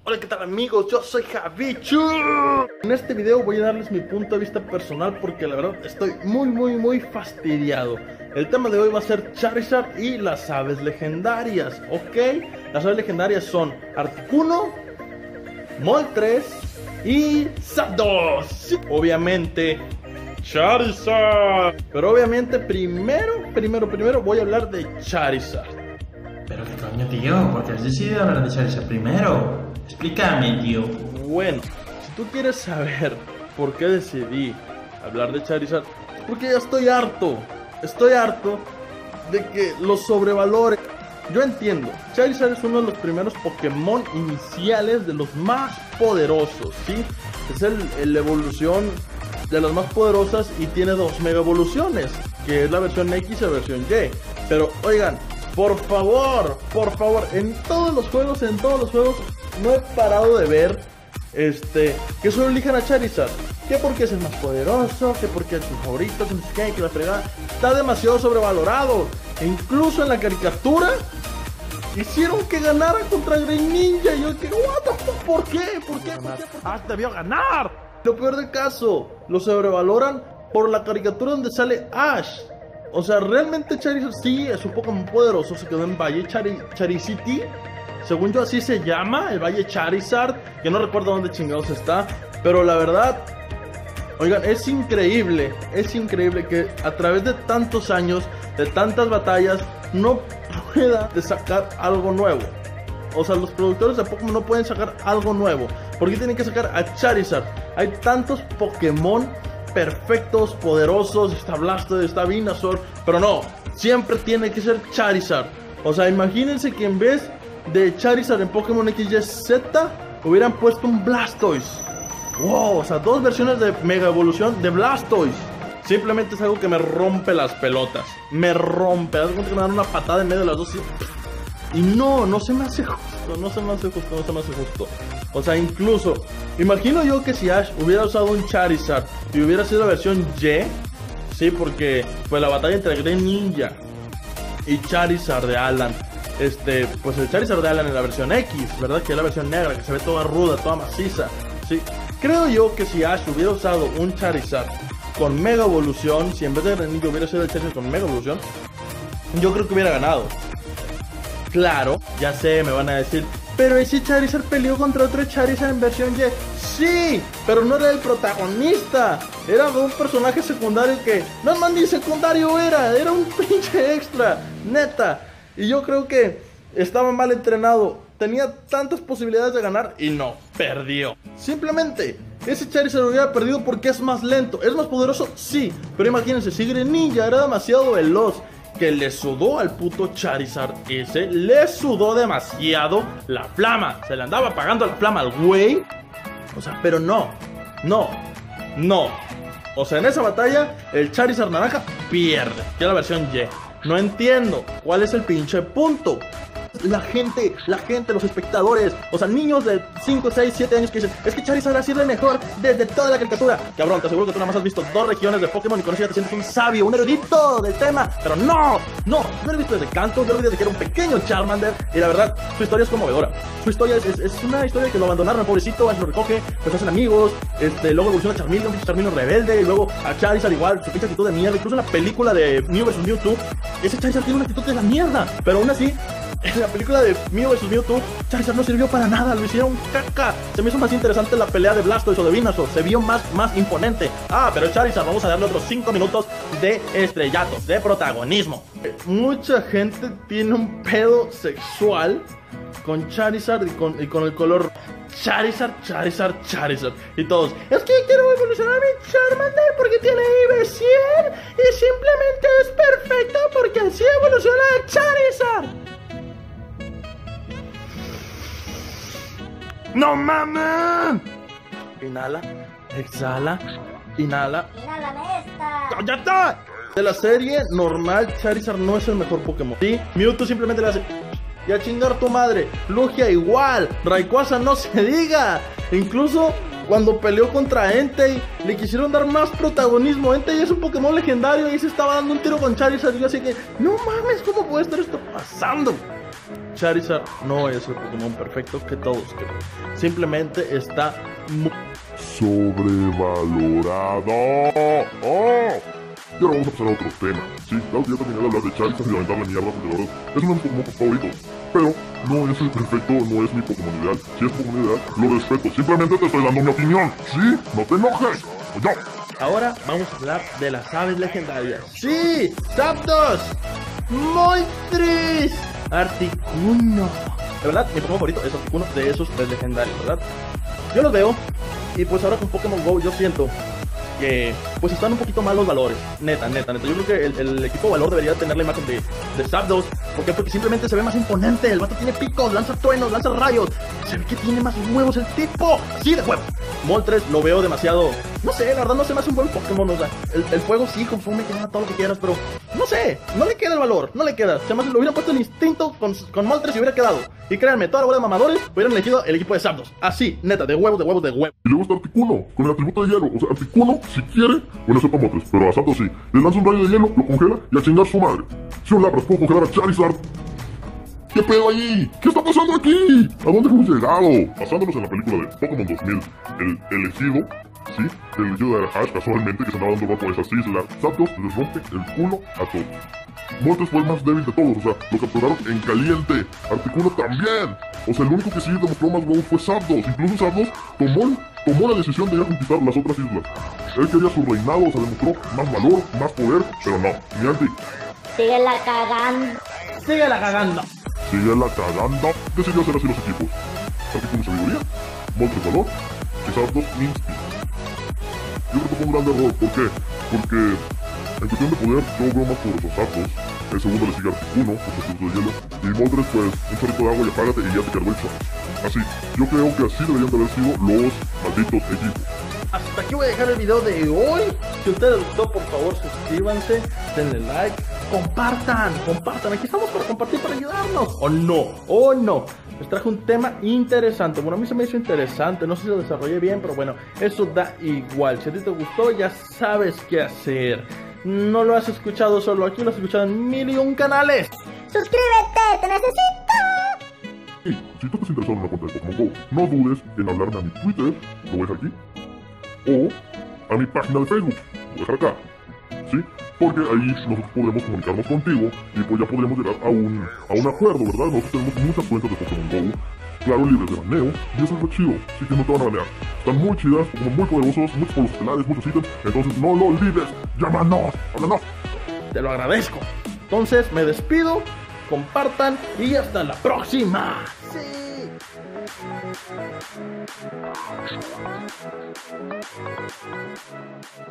Hola, ¿qué tal amigos? Yo soy Javichu. En este video voy a darles mi punto de vista personal porque la verdad estoy muy fastidiado. El tema de hoy va a ser Charizard y las aves legendarias, ¿ok? Las aves legendarias son Articuno, Moltres y Zapdos. Sí, obviamente Charizard. Pero obviamente primero voy a hablar de Charizard. Pero qué coño, tío, ¿por qué has decidido hablar de Charizard primero? Explícame, tío. Bueno, si tú quieres saber por qué decidí hablar de Charizard, es porque ya estoy harto de que los sobrevaloren. Yo entiendo, Charizard es uno de los primeros Pokémon iniciales de los más poderosos, ¿sí? Es la evolución de las más poderosas y tiene dos mega evoluciones, que es la versión X y la versión Y. Pero oigan, por favor, en todos los juegos no he parado de ver que solo elijan a Charizard. Que porque es el más poderoso, que porque es su favorito, que no sé qué, que la fregada. Está demasiado sobrevalorado. E incluso en la caricatura hicieron que ganara contra Greninja. Y yo que, what the fuck, ¿por qué? Ash debió ganar. Lo peor del caso, lo sobrevaloran por la caricatura donde sale Ash. O sea, realmente Charizard sí es un Pokémon poderoso. Se quedó en Valle Charicity. Según yo así se llama, el Valle Charizard, que no recuerdo dónde chingados está. Pero la verdad, oigan, es increíble que a través de tantos años, de tantas batallas, no pueda de sacar algo nuevo. O sea, los productores de Pokémon no pueden sacar algo nuevo. ¿Por qué tienen que sacar a Charizard? Hay tantos Pokémon perfectos, poderosos, está Blastoise, está Venusaur, pero no, siempre tiene que ser Charizard. O sea, imagínense que en vez de Charizard en Pokémon XYZ hubieran puesto un Blastoise. Wow, o sea, dos versiones de Mega Evolución de Blastoise. Simplemente es algo que me rompe las pelotas. Me rompe, haz de cuenta que me dan una patada en medio de las dos y no se me hace justo. O sea, incluso imagino yo que si Ash hubiera usado un Charizard y hubiera sido la versión Y, sí, porque fue la batalla entre Greninja y Charizard de Alan. Pues el Charizard de Alan en la versión X, ¿verdad? Que es la versión negra, que se ve toda ruda, toda maciza, sí. Creo yo que si Ash hubiera usado un Charizard con Mega Evolución, si en vez de Greninja hubiera sido el Charizard con Mega Evolución, yo creo que hubiera ganado. Claro, ya sé, me van a decir, pero ese Charizard peleó contra otro Charizard en versión Y. Sí, pero no era el protagonista. Era un personaje secundario que no man ni secundario era un pinche extra, neta. Y yo creo que estaba mal entrenado. Tenía tantas posibilidades de ganar y no, perdió. Simplemente, ese Charizard hubiera perdido porque es más lento. ¿Es más poderoso? Sí, pero imagínense, si Greninja era demasiado veloz, que le sudó al puto Charizard ese, le sudó demasiado la flama. Se le andaba apagando la flama al güey. O sea, pero no. O sea, en esa batalla, el Charizard naranja pierde, que es la versión Y. No entiendo cuál es el pinche punto. La gente, los espectadores, o sea, niños de 5, 6, 7 años que dicen, es que Charizard ha sido el mejor desde toda la caricatura. Cabrón, te aseguro que tú nada más has visto 2 regiones de Pokémon y con eso ya te sientes un sabio, un erudito del tema. Pero no lo he visto desde Kanto, yo lo vi desde que era un pequeño Charmander. Y la verdad, su historia es conmovedora. Su historia es una historia que lo abandonaron al pobrecito, Ash lo recoge, pues hacen amigos, luego evoluciona a Charmeleon rebelde, y luego a Charizard igual, su pinche actitud de mierda. Incluso en la película de Mew vs Mewtwo, ese Charizard tiene una actitud de la mierda, pero aún así, en la película de Mew vs Mewtwo, Charizard no sirvió para nada, lo hicieron caca. Se me hizo más interesante la pelea de Blastoise o de Venusaur, se vio más imponente. Pero el Charizard, vamos a darle otros 5 minutos de estrellato, de protagonismo. Mucha gente tiene un pedo sexual con Charizard y con el color Charizard. Y todos, es que quiero evolucionar a mi Charmander porque tiene IV100 y simplemente es perfecto porque así evoluciona Charizard. ¡No mames! Inhala, exhala, inhala. ¡Inhálame esta! ¡Ya está! De la serie normal, Charizard no es el mejor Pokémon. Sí, Mewtwo simplemente le hace y a chingar tu madre. Lugia igual, Rayquaza no se diga. Incluso cuando peleó contra Entei, le quisieron dar más protagonismo. Entei es un Pokémon legendario y se estaba dando un tiro con Charizard. Y yo así que, no mames, ¿cómo puede estar esto pasando? Charizard no es el Pokémon perfecto que todos creen. Simplemente está muy sobrevalorado. ¡Oh! Y ahora vamos a pasar a otro tema. Sí, claro que ya terminé de hablar de Charizard y de aventarle mierda porque la verdad es uno de mis Pokémon favoritos. Pero no es el perfecto, no es mi Pokémon ideal. Si es Pokémon ideal, lo respeto. Simplemente te estoy dando mi opinión. ¿Sí? No te enojes. O yo. Ahora vamos a hablar de las aves legendarias. ¡Sí! ¡Zapdos! ¡Moltres! ¡Articuno! De verdad, mi Pokémon favorito es Articuno de esos tres legendarios, ¿verdad? Yo los veo y pues ahora con Pokémon GO yo siento que pues están un poquito mal los valores. Neta. Yo creo que el equipo valor debería tener la imagen de Zapdos. ¿Por qué? Porque simplemente se ve más imponente. El vato tiene picos, lanza truenos, lanza rayos. Se ve que tiene más huevos el tipo. Sí, de huevos. Moltres lo veo demasiado. No sé, la verdad no se me hace un buen Pokémon. O sea, el fuego sí, conforme que todo lo que quieras, pero no sé, no le queda el valor, no le queda. Se me hace, lo hubieran puesto el instinto con Moltres y hubiera quedado. Y créanme, toda la bola de mamadores hubieran elegido el equipo de Zapdos. Así, neta, de huevos. Y luego está Articuno, con el atributo de hielo. O sea, Articuno, si quiere, bueno, sepa Moltres, pero a Zapdos sí. Le lanza un rayo de hielo, lo congela y a chingar su madre. Si un Lapras puedo congelar a Charizard. ¿Qué pedo ahí? ¿Qué está pasando aquí? ¿A dónde hemos llegado? Basándonos en la película de Pokémon 2000, el elegido, ¿sí? El elegido de Ash, casualmente, que se andaba dando por esas islas. Zapdos les rompe el culo a todos. Moltres fue el más débil de todos, o sea, lo capturaron en caliente. Articuno también. O sea, el único que sí demostró más huevos fue Zapdos. Incluso Zapdos tomó la decisión de ir a conquistar las otras islas. Él quería su reinado, o sea, demostró más valor, más poder, pero no, Niantic. Síguela cagando. Decidió hacer así los equipos. Articuno sabiduría, Moltres valor y Zapdos instinto. Yo creo que fue un gran error. ¿Por qué? Porque en cuestión de poder yo veo más poderoso a Zapdos. El segundo le sigue Articuno, por su de hielo. Y Moltres pues un chorrito de agua y apágate y ya te cargó el shot. Así, yo creo que así deberían de haber sido los malditos equipos. Hasta aquí voy a dejar el video de hoy. Si a ustedes les gustó, por favor suscríbanse, denle like, compartan. Aquí estamos para compartir, para ayudarnos. O no. Les traje un tema interesante. Bueno, a mí se me hizo interesante. No sé si lo desarrollé bien, pero bueno, eso da igual. Si a ti te gustó, ya sabes qué hacer. No lo has escuchado solo aquí, lo has escuchado en 1001 canales. Suscríbete, te necesito. Y si tú estás interesado en una cuenta de Pokémon GO, no dudes en hablarme a mi Twitter, lo voy a dejar aquí, o a mi página de Facebook, lo voy a dejar acá, ¿sí? Porque ahí nosotros podremos comunicarnos contigo y pues ya podremos llegar a un acuerdo, ¿verdad? Nosotros tenemos muchas cuentas de Pokémon GO, claro, libres de baneo, y eso es lo chido, así que no te van a banear. Están muy chidas, Pokémon muy poderosos, muchos polos estelares, muchos ítems, entonces no lo olvides, llámanos, háblanos. Te lo agradezco. Entonces me despido, compartan y hasta la próxima. Sí.